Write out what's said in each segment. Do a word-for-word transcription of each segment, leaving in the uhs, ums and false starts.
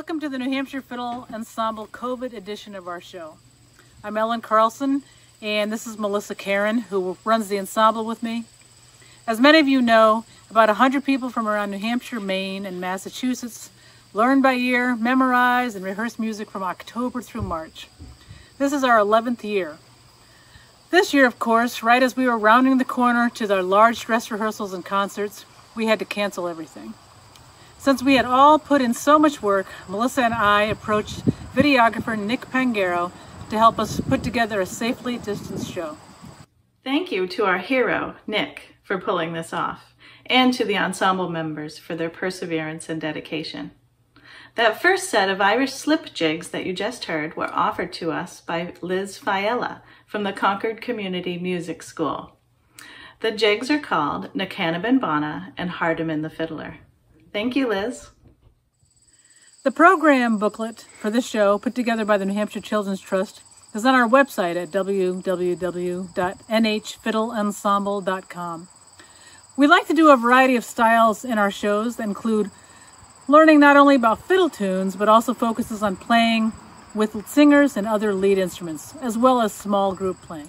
Welcome to the New Hampshire Fiddle Ensemble COVID edition of our show. I'm Ellen Carlson, and this is Melissa Karen, who runs the ensemble with me. As many of you know, about one hundred people from around New Hampshire, Maine, and Massachusetts learn by ear, memorize, and rehearse music from October through March. This is our eleventh year. This year, of course, right as we were rounding the corner to their large dress rehearsals and concerts, we had to cancel everything. Since we had all put in so much work, Melissa and I approached videographer Nick Pangaro to help us put together a safely distanced show. Thank you to our hero, Nick, for pulling this off, and to the ensemble members for their perseverance and dedication. That first set of Irish slip jigs that you just heard were offered to us by Liz Fiella from the Concord Community Music School. The jigs are called Nacanabin Bonna and Hardiman the Fiddler. Thank you, Liz. The program booklet for this show, put together by the New Hampshire Children's Trust, is on our website at w w w dot n h fiddle ensemble dot com. We like to do a variety of styles in our shows that include learning not only about fiddle tunes, but also focuses on playing with singers and other lead instruments, as well as small group playing.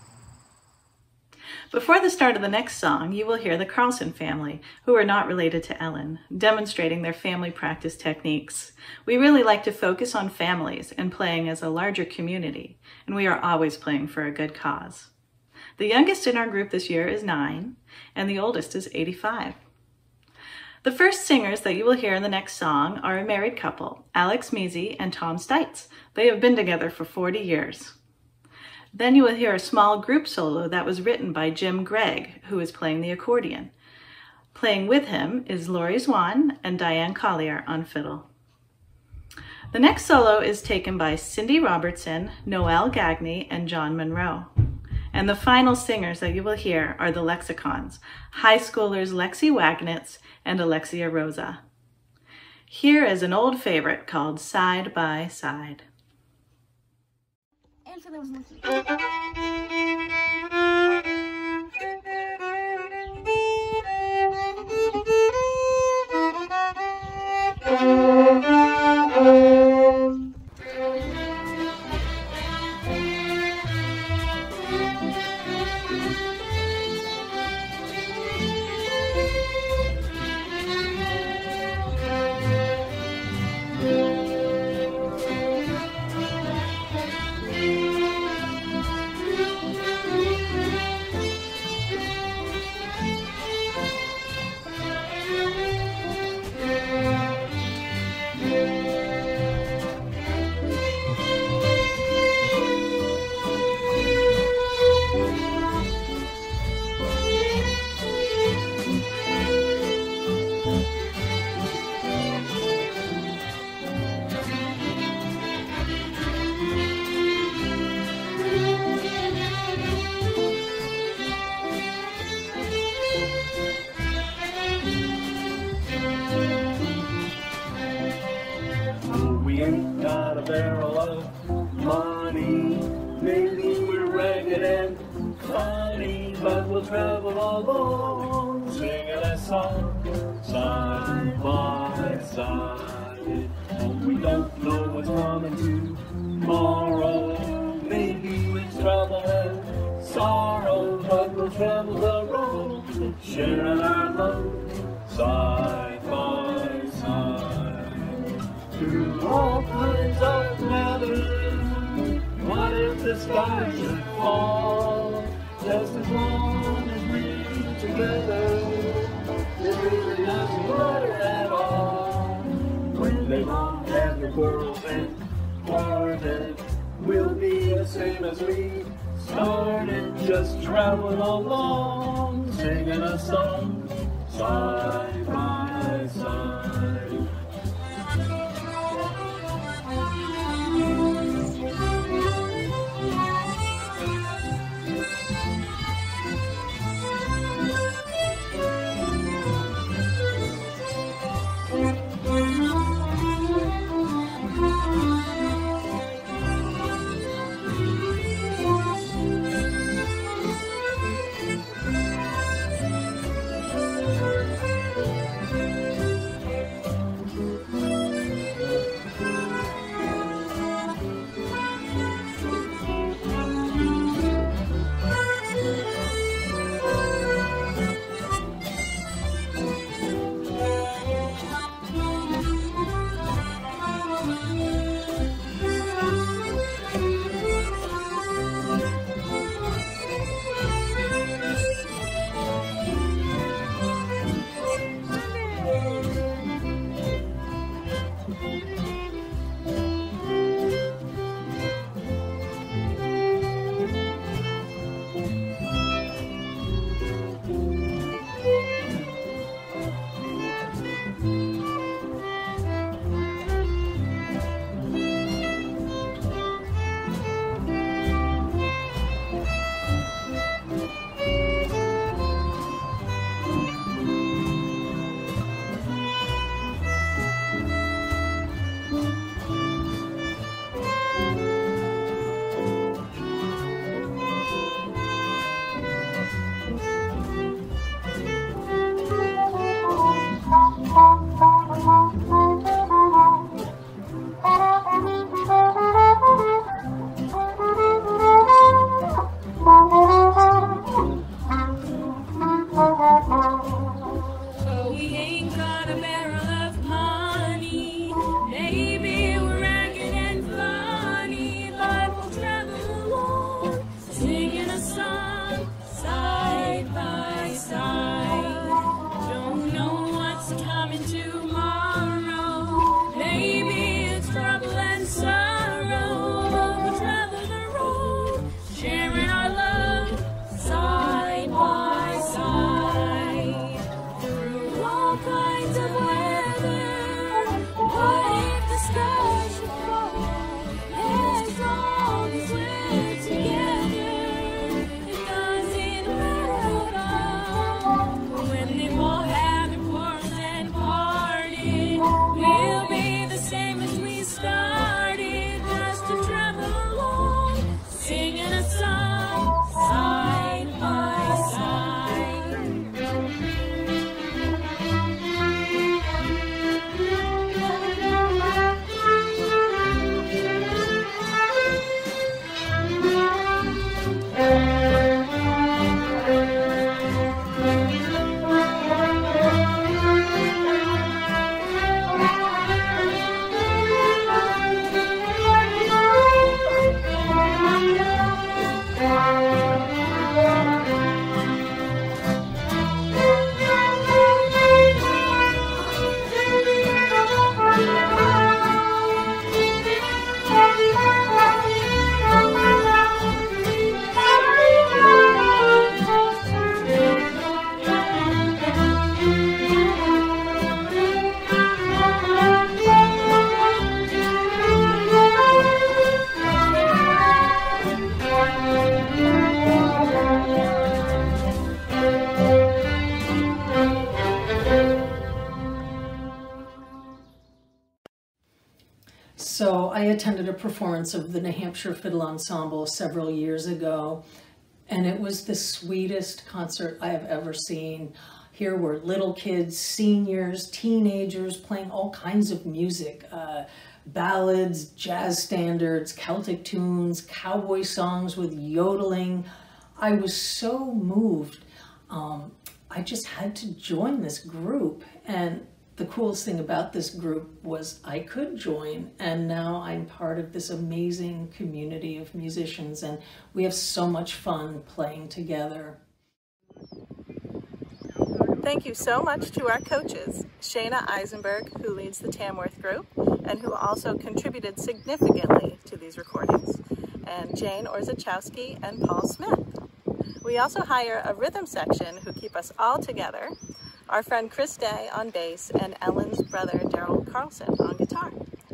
Before the start of the next song, you will hear the Carlson family, who are not related to Ellen, demonstrating their family practice techniques. We really like to focus on families and playing as a larger community, and we are always playing for a good cause. The youngest in our group this year is nine, and the oldest is eighty-five. The first singers that you will hear in the next song are a married couple, Alex Measy and Tom Stites. They have been together for forty years. Then you will hear a small group solo that was written by Jim Gregg, who is playing the accordion. Playing with him is Lori Swan and Diane Collier on fiddle. The next solo is taken by Cindy Robertson, Noel Gagney, and John Monroe. And the final singers that you will hear are the Lexicons, high schoolers Lexi Wagnitz and Alexia Rosa. Here is an old favorite called Side by Side. And for those listening. We ain't got a barrel of money, maybe we're ragged and funny, but we'll travel along, singing a song, side by side. We don't know what's coming tomorrow, maybe with trouble and sorrow, but we'll travel the road, sharing our load, side by side. Through all kinds of weather, what if the sky should fall? Just as long as we're together, it really doesn't matter at all. When they won't have the world and parted, we'll be the same as we started, just traveling along, singing a song, side by side. I attended a performance of the New Hampshire Fiddle Ensemble several years ago, and it was the sweetest concert I have ever seen. Here were little kids, seniors, teenagers playing all kinds of music, uh, ballads, jazz standards, Celtic tunes, cowboy songs with yodeling. I was so moved. Um, I just had to join this group, and the coolest thing about this group was I could join, and now I'm part of this amazing community of musicians, and we have so much fun playing together. Thank you so much to our coaches, Shayna Eisenberg, who leads the Tamworth group and who also contributed significantly to these recordings, and Jane Orzechowski and Paul Smith. We also hire a rhythm section who keep us all together, our friend Chris Day on bass, and Ellen's brother Daryl Carlson on guitar.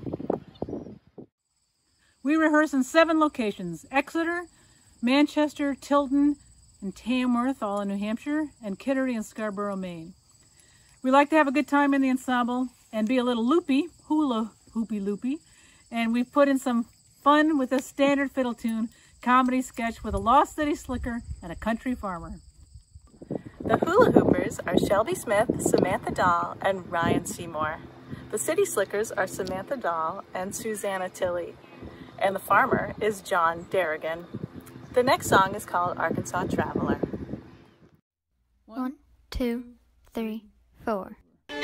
We rehearse in seven locations: Exeter, Manchester, Tilton, and Tamworth, all in New Hampshire, and Kittery and Scarborough, Maine. We like to have a good time in the ensemble and be a little loopy, hula hoopy loopy, and we've put in some fun with a standard fiddle tune comedy sketch with a Lost City Slicker and a country farmer. The hula hoopers are Shelby Smith, Samantha Dahl, and Ryan Seymour. The city slickers are Samantha Dahl and Susanna Tilley, and the farmer is John Darrigan. The next song is called Arkansas Traveler. One, two, three, four.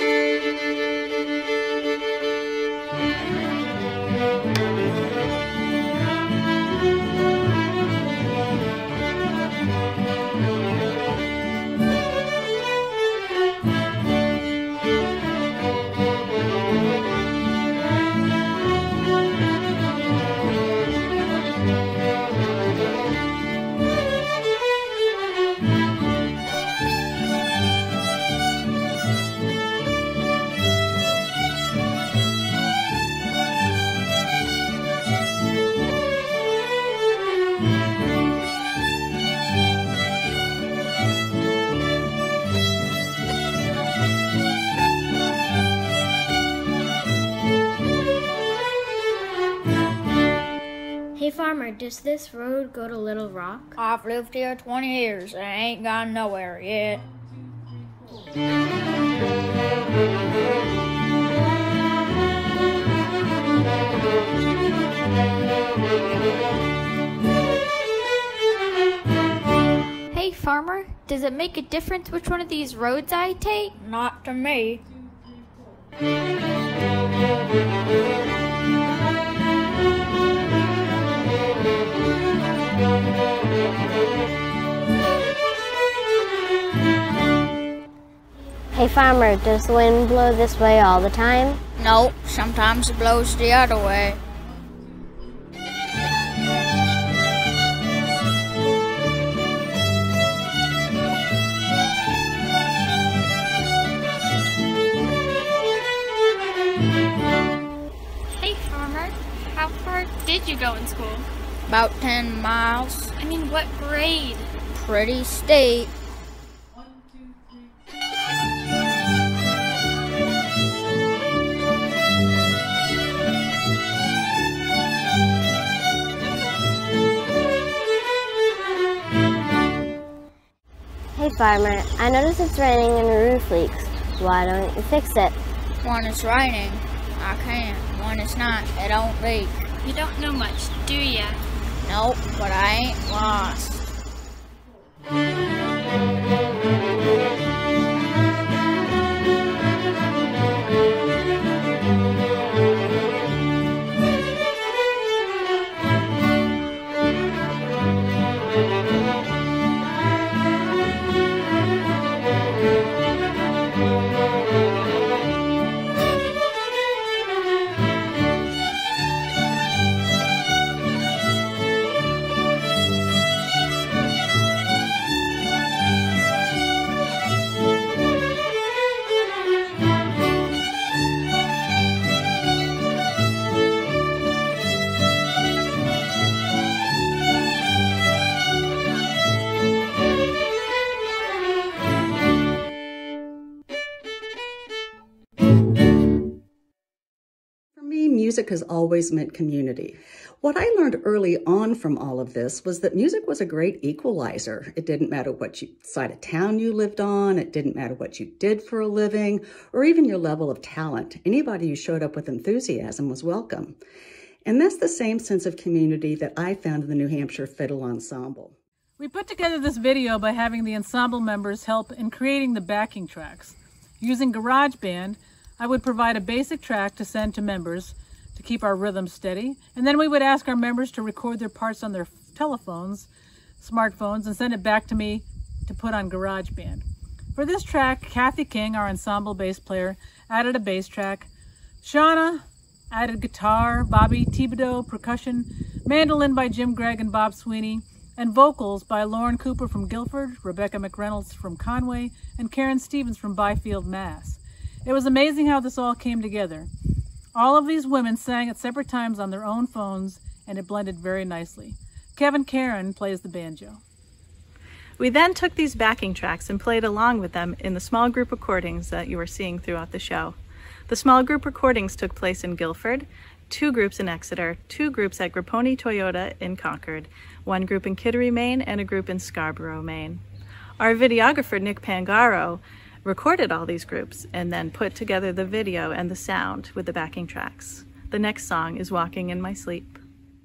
Hey farmer, does this road go to Little Rock? I've lived here twenty years and I ain't gone nowhere yet. Hey farmer, does it make a difference which one of these roads I take? Not to me. Hey farmer, does the wind blow this way all the time? Nope, sometimes it blows the other way. Hey farmer, how far did you go in school? About ten miles. I mean, what grade? Pretty steep. Hey farmer, I notice it's raining and the roof leaks. Why don't you fix it? When it's raining, I can. When it's not, it don't leak. You don't know much, do ya? Nope, but I ain't lost. music has always meant community. What I learned early on from all of this was that music was a great equalizer. It didn't matter what you, side of town you lived on, it didn't matter what you did for a living, or even your level of talent. Anybody who showed up with enthusiasm was welcome. And that's the same sense of community that I found in the New Hampshire Fiddle Ensemble. We put together this video by having the ensemble members help in creating the backing tracks. Using GarageBand, I would provide a basic track to send to members to keep our rhythm steady, and then we would ask our members to record their parts on their telephones, smartphones, and send it back to me to put on GarageBand. For this track, Kathy King, our ensemble bass player, added a bass track. Shauna added guitar, Bobby Thibodeau percussion, mandolin by Jim Gregg and Bob Sweeney, and vocals by Lauren Cooper from Guilford, Rebecca McReynolds from Conway, and Karen Stevens from Byfield, Mass. It was amazing how this all came together. All of these women sang at separate times on their own phones, and it blended very nicely. Kevin Karen plays the banjo. We then took these backing tracks and played along with them in the small group recordings that you are seeing throughout the show. The small group recordings took place in Guilford, two groups in Exeter, two groups at Grapponi Toyota in Concord, one group in Kittery, Maine, and a group in Scarborough, Maine. Our videographer, Nick Pangaro, recorded all these groups and then put together the video and the sound with the backing tracks. The next song is Walking in My Sleep.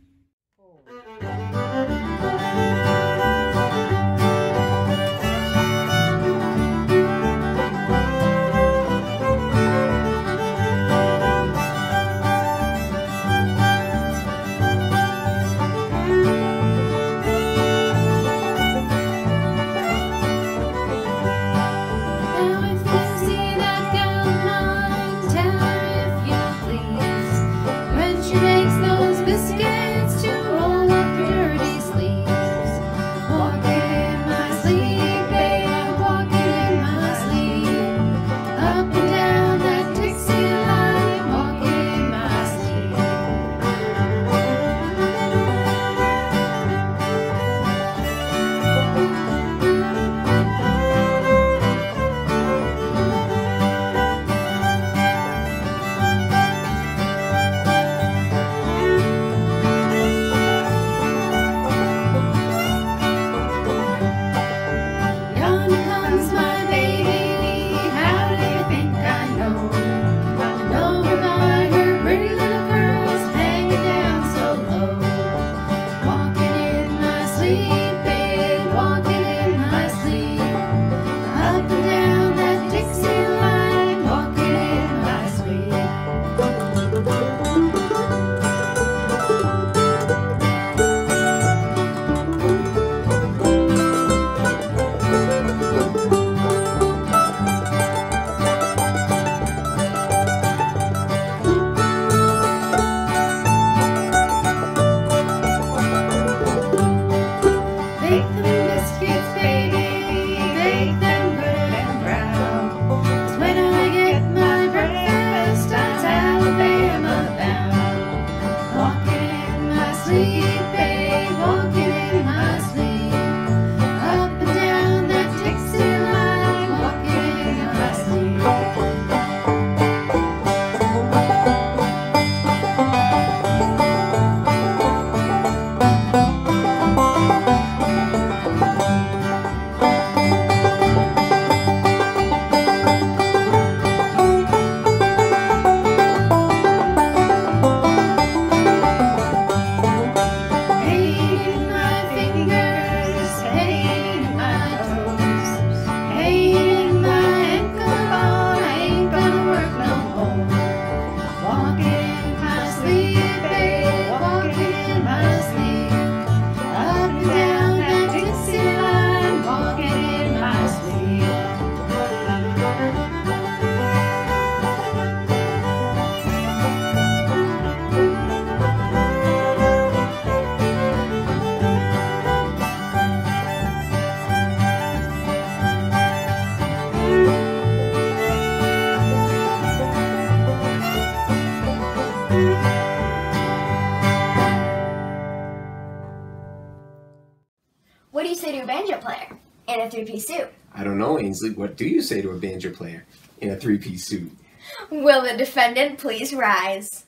What do you say to a banjo player in a three-piece suit? I don't know, Ainsley. What do you say to a banjo player in a three-piece suit? Will the defendant please rise?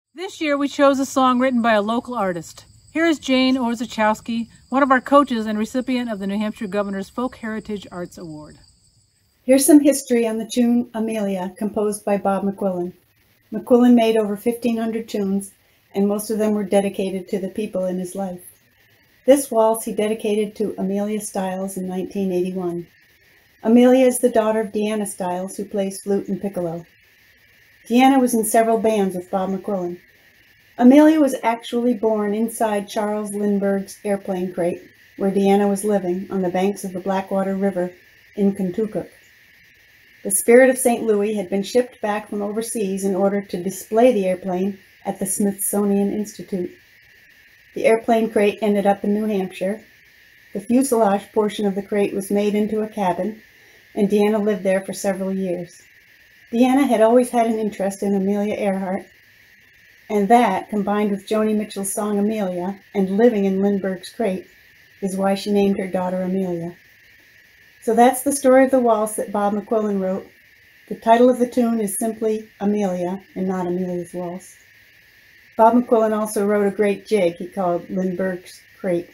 This year we chose a song written by a local artist. Here is Jane Orzechowski, one of our coaches and recipient of the New Hampshire Governor's Folk Heritage Arts Award. Here's some history on the tune Amelia, composed by Bob McQuillan. McQuillan made over fifteen hundred tunes, and most of them were dedicated to the people in his life. This waltz he dedicated to Amelia Stiles in nineteen eighty-one. Amelia is the daughter of Deanna Stiles, who plays flute and piccolo. Deanna was in several bands with Bob McQuillan. Amelia was actually born inside Charles Lindbergh's airplane crate, where Deanna was living on the banks of the Blackwater River in Kentucky. The Spirit of Saint Louis had been shipped back from overseas in order to display the airplane at the Smithsonian Institute. The airplane crate ended up in New Hampshire. The fuselage portion of the crate was made into a cabin, and Deanna lived there for several years. Deanna had always had an interest in Amelia Earhart, and that, combined with Joni Mitchell's song Amelia and living in Lindbergh's crate, is why she named her daughter Amelia. So that's the story of the waltz that Bob McQuillan wrote. The title of the tune is simply Amelia and not Amelia's Waltz. Bob McQuillan also wrote a great jig he called Lindbergh's Crate.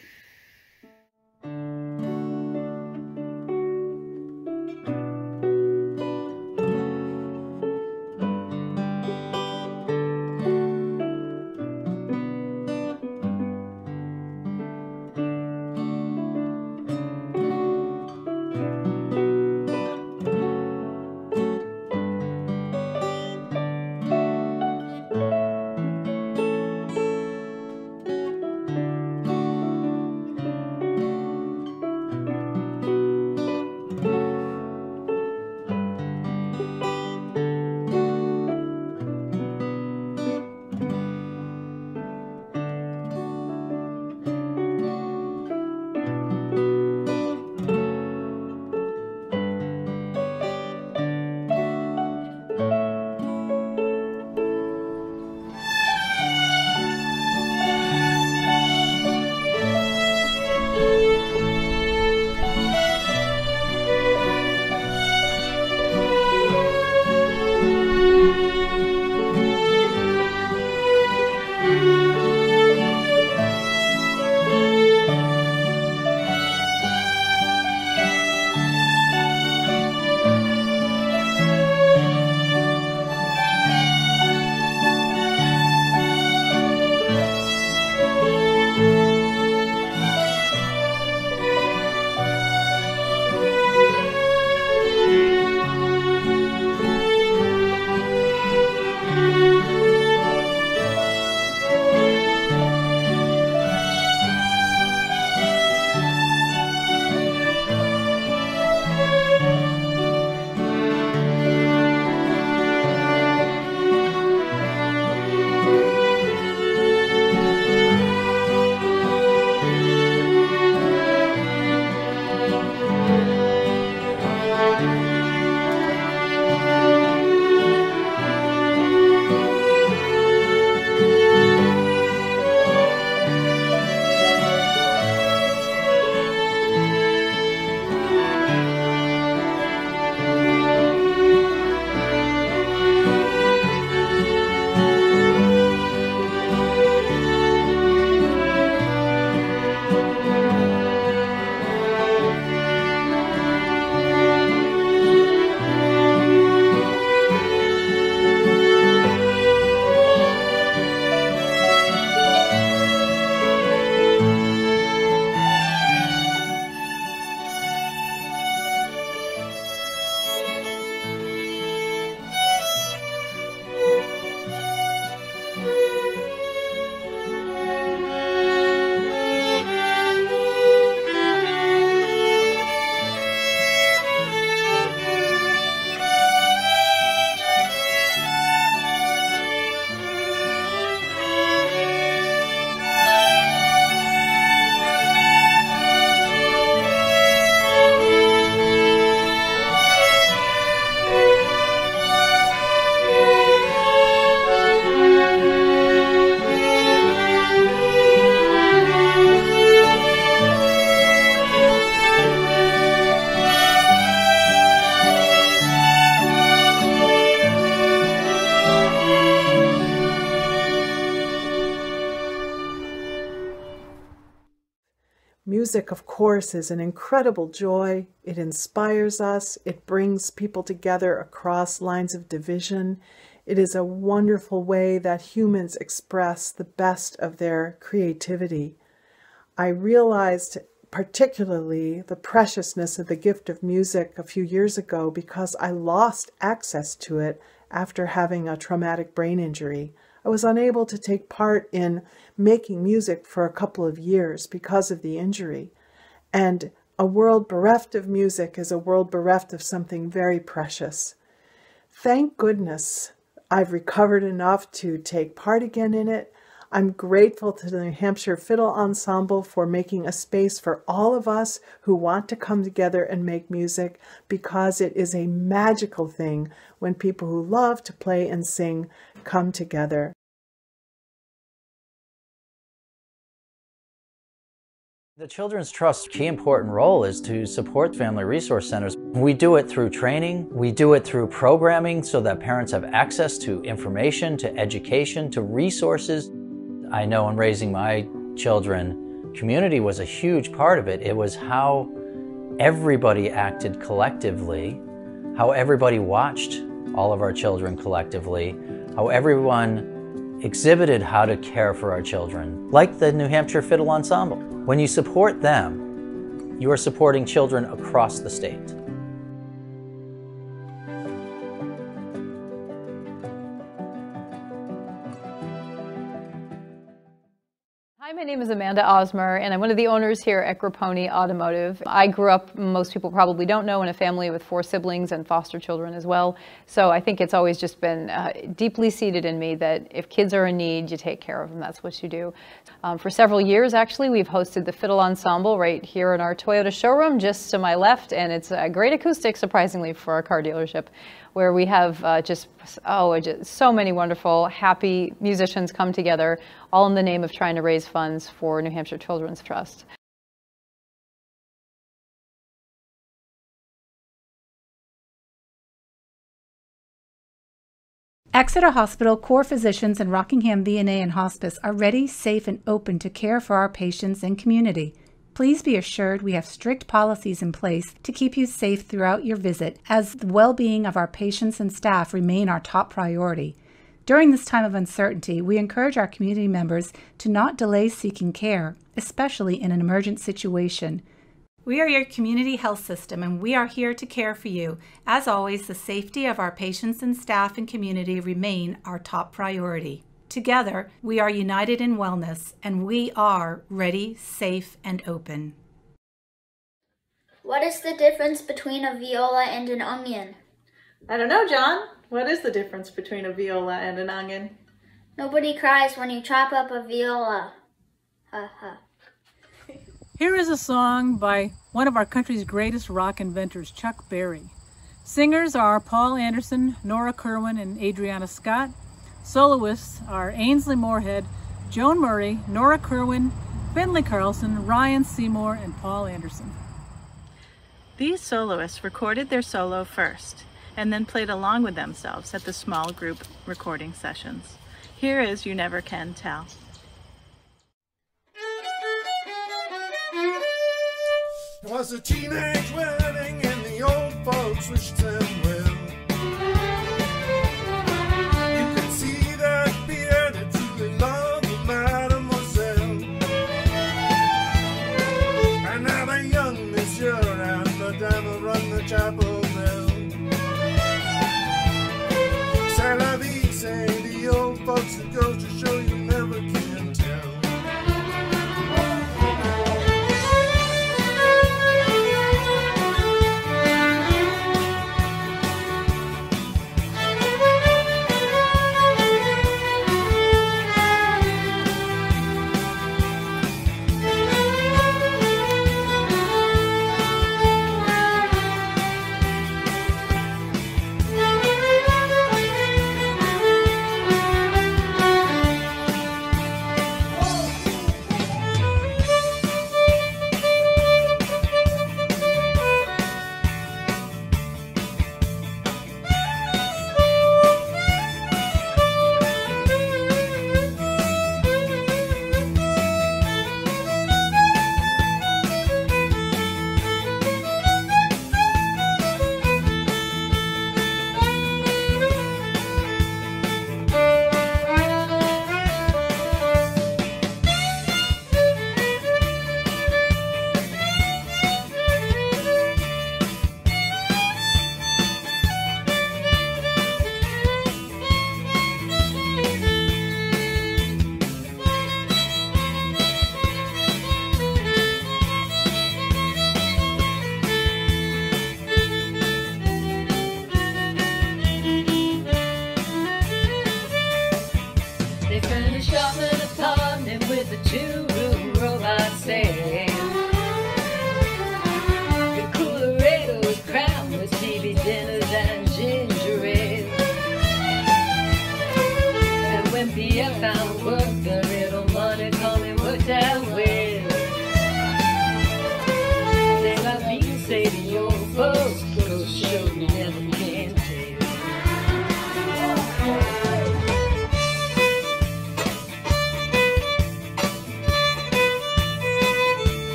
Music, of course, is an incredible joy. It inspires us. It brings people together across lines of division. It is a wonderful way that humans express the best of their creativity. I realized particularly the preciousness of the gift of music a few years ago because I lost access to it after having a traumatic brain injury. I was unable to take part in making music for a couple of years because of the injury. And a world bereft of music is a world bereft of something very precious. Thank goodness I've recovered enough to take part again in it. I'm grateful to the New Hampshire Fiddle Ensemble for making a space for all of us who want to come together and make music, because it is a magical thing when people who love to play and sing come together. The Children's Trust's key important role is to support family resource centers. We do it through training, we do it through programming so that parents have access to information, to education, to resources. I know in raising my children, community was a huge part of it. It was how everybody acted collectively, how everybody watched all of our children collectively, how everyone exhibited how to care for our children, like the New Hampshire Fiddle Ensemble. When you support them, you are supporting children across the state. Hi, my name is Amanda Osmer, and I'm one of the owners here at Grapponi Automotive. I grew up, most people probably don't know, in a family with four siblings and foster children as well. So I think it's always just been uh, deeply seated in me that if kids are in need, you take care of them. That's what you do. Um, for several years, actually, we've hosted the Fiddle Ensemble right here in our Toyota showroom, just to my left, and it's a great acoustic, surprisingly, for our car dealership, where we have uh, just, oh, just so many wonderful, happy musicians come together, all in the name of trying to raise funds for New Hampshire Children's Trust. Exeter Hospital core physicians and Rockingham V and A and Hospice are ready, safe, and open to care for our patients and community. Please be assured we have strict policies in place to keep you safe throughout your visit, as the well-being of our patients and staff remain our top priority. During this time of uncertainty, we encourage our community members to not delay seeking care, especially in an emergent situation. We are your community health system, and we are here to care for you. As always, the safety of our patients and staff and community remain our top priority. Together, we are united in wellness, and we are ready, safe, and open. What is the difference between a viola and an onion? I don't know, John. What is the difference between a viola and an onion? Nobody cries when you chop up a viola. Ha ha. Here is a song by one of our country's greatest rock inventors, Chuck Berry. Singers are Paul Anderson, Nora Kerwin, and Adriana Scott. Soloists are Ainsley Moorhead, Joan Murray, Nora Kerwin, Finley Carlson, Ryan Seymour, and Paul Anderson. These soloists recorded their solo first and then played along with themselves at the small group recording sessions. Here is You Never Can Tell. It was a teenage wedding and the old folks wished them well. You could see that Pierre that truly loved the mademoiselle. And now the young monsieur and madame run the chapel bell. C'est la vie, say the old folks who go to show you never can tell.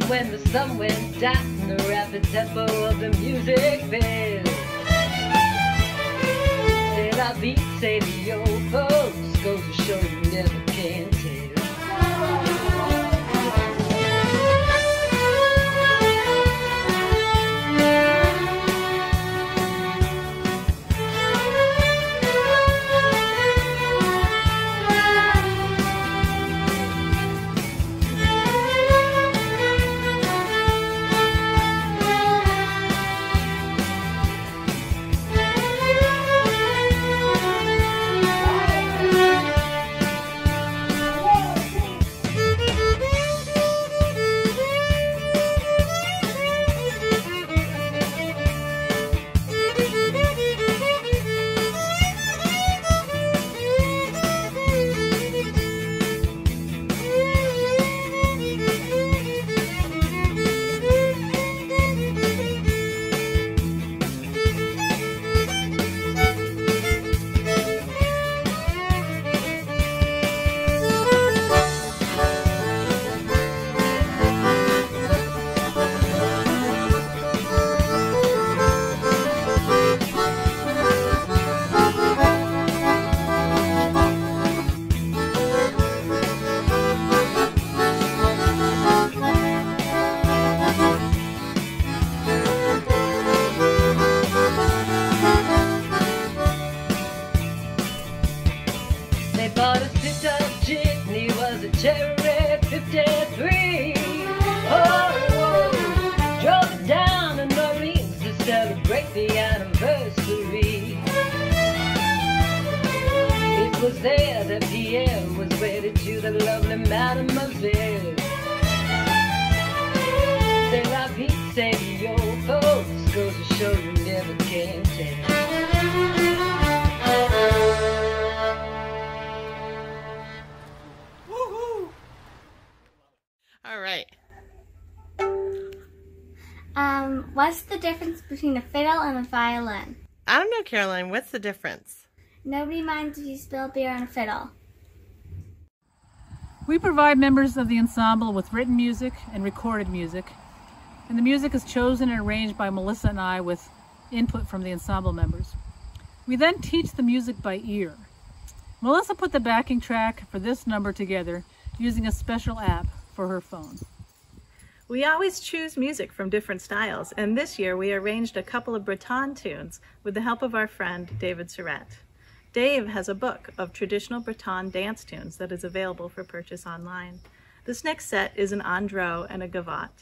when the sun went down, the rapid tempo of the music fell. C'est la vie, say the old folks, goes to show you never can tell. Cherry fifty-three. Oh, oh, drove it down to Marines to celebrate the anniversary. It was there that Pierre was wedded to the lovely mademoiselle. C'est la vie, say the old folks, goes to show you never can tell. All right. Um, what's the difference between a fiddle and a violin? I don't know, Caroline. What's the difference? Nobody minds if you spill beer on a fiddle. We provide members of the ensemble with written music and recorded music, and the music is chosen and arranged by Melissa and I with input from the ensemble members. We then teach the music by ear. Melissa put the backing track for this number together using a special app for her phone. We always choose music from different styles, and this year we arranged a couple of Breton tunes with the help of our friend David Surratt. Dave has a book of traditional Breton dance tunes that is available for purchase online. This next set is an andro and a gavotte.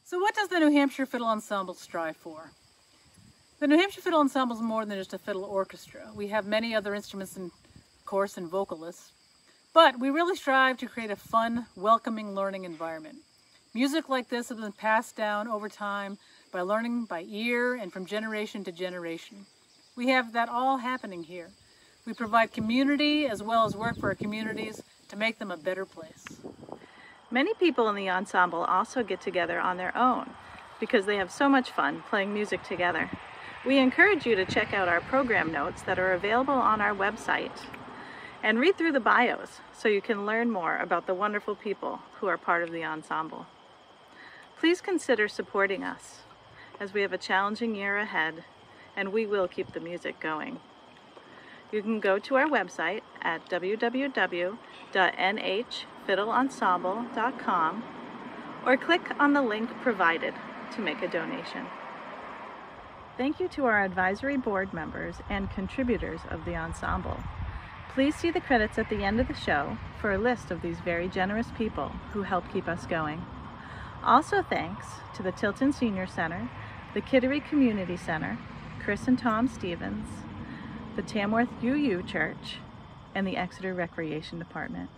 So what does the New Hampshire Fiddle Ensemble strive for? The New Hampshire Fiddle Ensemble is more than just a fiddle orchestra. We have many other instruments, and, of course, and vocalists. But we really strive to create a fun, welcoming learning environment. Music like this has been passed down over time by learning by ear and from generation to generation. We have that all happening here. We provide community as well as work for our communities to make them a better place. Many people in the ensemble also get together on their own because they have so much fun playing music together. We encourage you to check out our program notes that are available on our website and read through the bios so you can learn more about the wonderful people who are part of the ensemble. Please consider supporting us as we have a challenging year ahead and we will keep the music going. You can go to our website at w w w dot n h fiddle ensemble dot com or click on the link provided to make a donation. Thank you to our advisory board members and contributors of the ensemble. Please see the credits at the end of the show for a list of these very generous people who help keep us going. Also thanks to the Tilton Senior Center, the Kittery Community Center, Chris and Tom Stevens, the Tamworth U U Church, and the Exeter Recreation Department.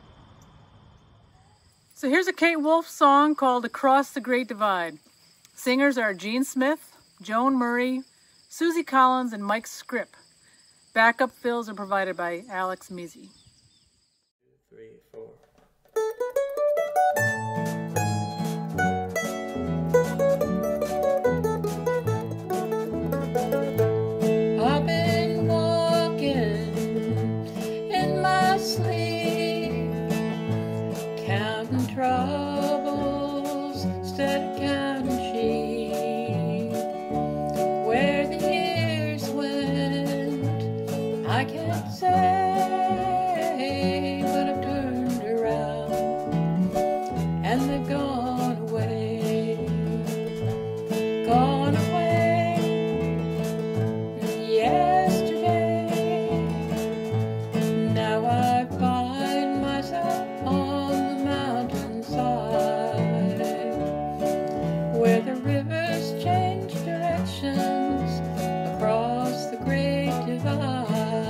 So here's a Kate Wolf song called Across the Great Divide. Singers are Gene Smith, Joan Murray, Susie Collins, and Mike Scripp. Backup fills are provided by Alex Mizzi. Three, four. I've been walking in my sleep, counting troubles instead of counting sheep. Where the years went, I can't say, but I've turned around and they've gone away, gone away. Yesterday, now I find myself on the mountainside, where the rivers change directions across the great divide.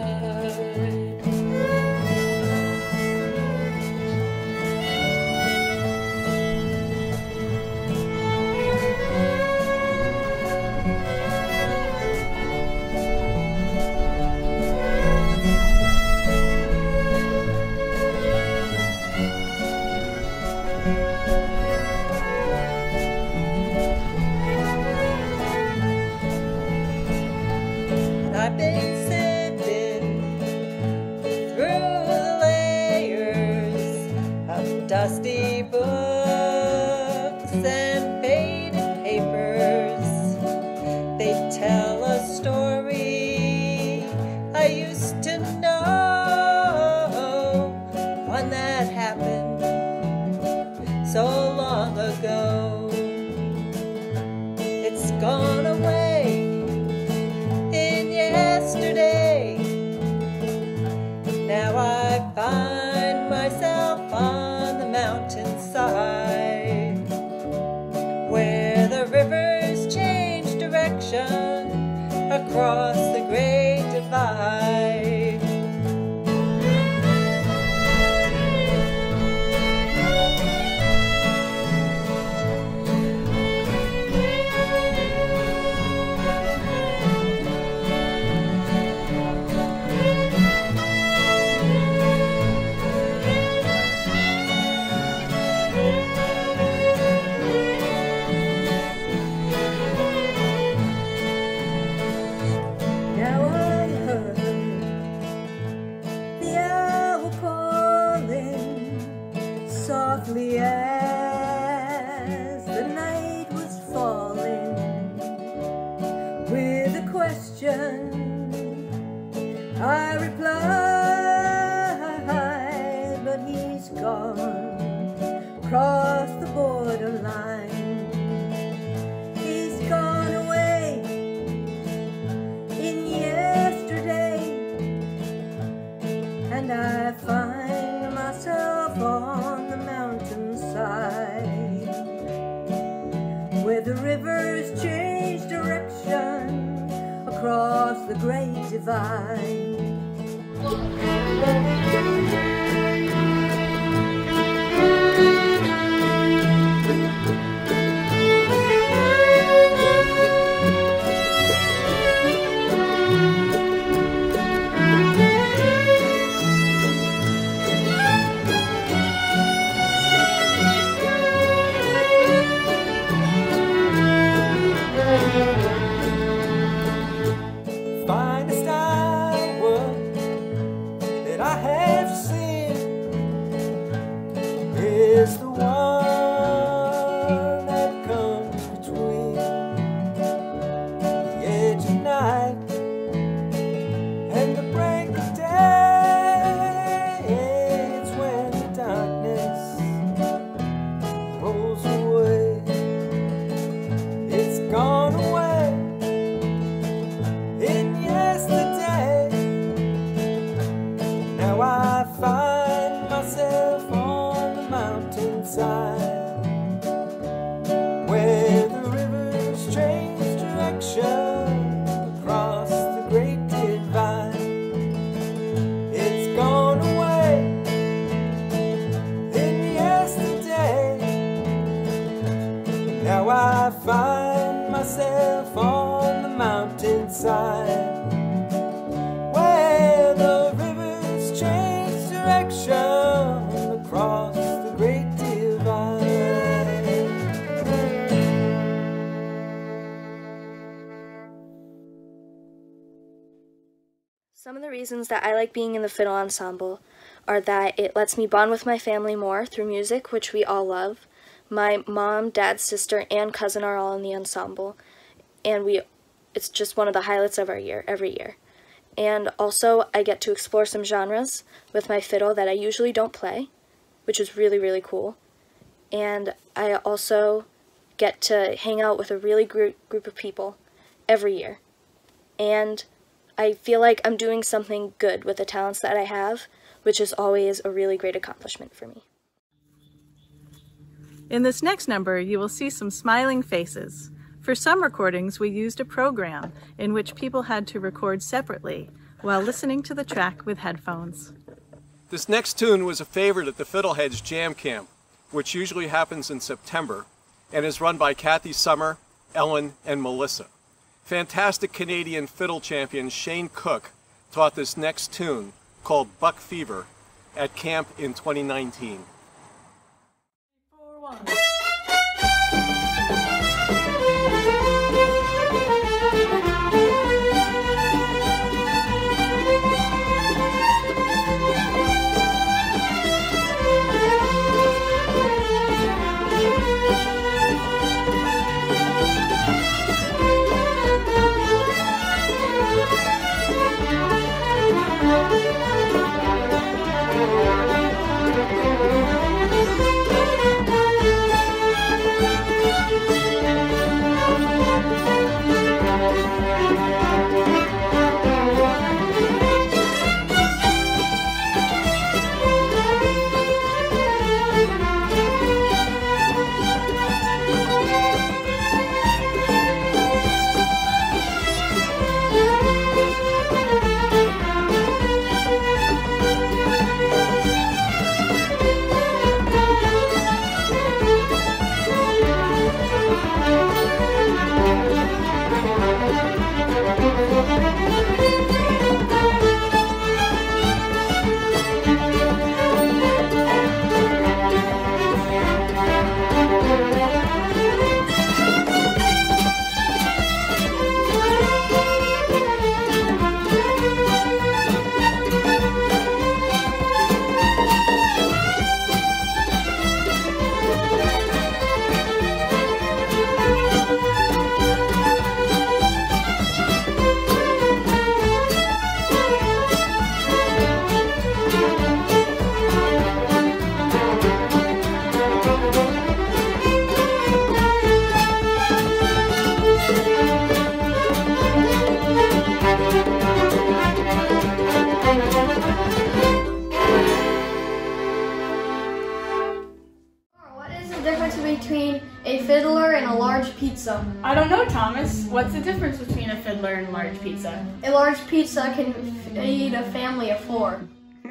I've been sifting through the layers of dusty books and faded papers. They tell a story I used to know, one that happened so long ago. It's gone away yesterday. Now I find myself on the mountainside, where the rivers change direction across the great divide. Now I heard the owl calling softly as the night was falling, with a question I replied, but he's gone across the borderline. He's gone away in yesterday, and I find myself on the mountainside, where the rivers change direction across the great divide. Finest hour that I have seen is the one that comes between the edge of night and the break of day. It's when the darkness rolls away. It's gone away in yesterday. Now I find myself on the mountainside where the rivers change direction across the great divide. It's gone away in yesterday. Now I find myself on the mountainside where the rivers change direction across the great divide. Some of the reasons that I like being in the Fiddle Ensemble are that it lets me bond with my family more through music, which we all love. My mom, dad, sister, and cousin are all in the ensemble, and we it's just one of the highlights of our year, every year. And also, I get to explore some genres with my fiddle that I usually don't play, which is really, really cool. And I also get to hang out with a really group group of people every year. And I feel like I'm doing something good with the talents that I have, which is always a really great accomplishment for me. In this next number, you will see some smiling faces. For some recordings, we used a program in which people had to record separately while listening to the track with headphones. This next tune was a favorite at the Fiddleheads Jam Camp, which usually happens in September, and is run by Kathy Summer, Ellen, and Melissa. Fantastic Canadian fiddle champion Shane Cook taught this next tune, called Buck Fever, at camp in twenty nineteen. Thank you. between a fiddler and a large pizza? I don't know, Thomas. What's the difference between a fiddler and a large pizza? A large pizza can feed a family of four.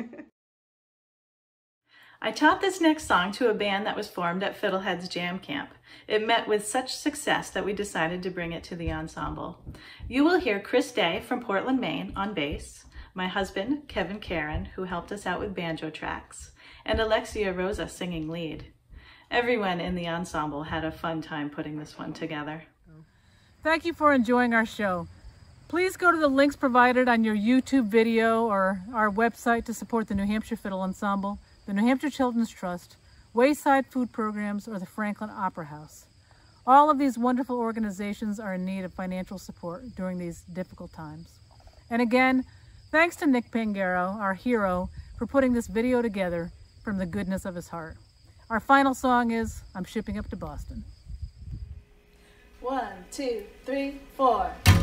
I taught this next song to a band that was formed at Fiddlehead's Jam Camp. It met with such success that we decided to bring it to the ensemble. You will hear Chris Day from Portland, Maine on bass, my husband, Kevin Karen, who helped us out with banjo tracks, and Alexia Rosa singing lead. Everyone in the ensemble had a fun time putting this one together. Thank you for enjoying our show. Please go to the links provided on your YouTube video or our website to support the New Hampshire Fiddle Ensemble, the New Hampshire Children's Trust, Wayside Food Programs, or the Franklin Opera House. All of these wonderful organizations are in need of financial support during these difficult times. And again, thanks to Nick Pangaro, our hero, for putting this video together from the goodness of his heart. Our final song is I'm Shipping Up to Boston. One, two, three, four.